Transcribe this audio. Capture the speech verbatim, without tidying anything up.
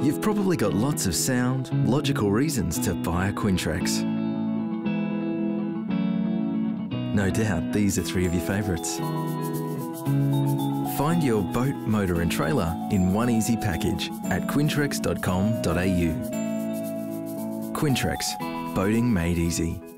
You've probably got lots of sound, logical reasons to buy a Quintrex. No doubt these are three of your favourites. Find your boat, motor and trailer in one easy package at quintrex dot com dot a u. Quintrex, boating made easy.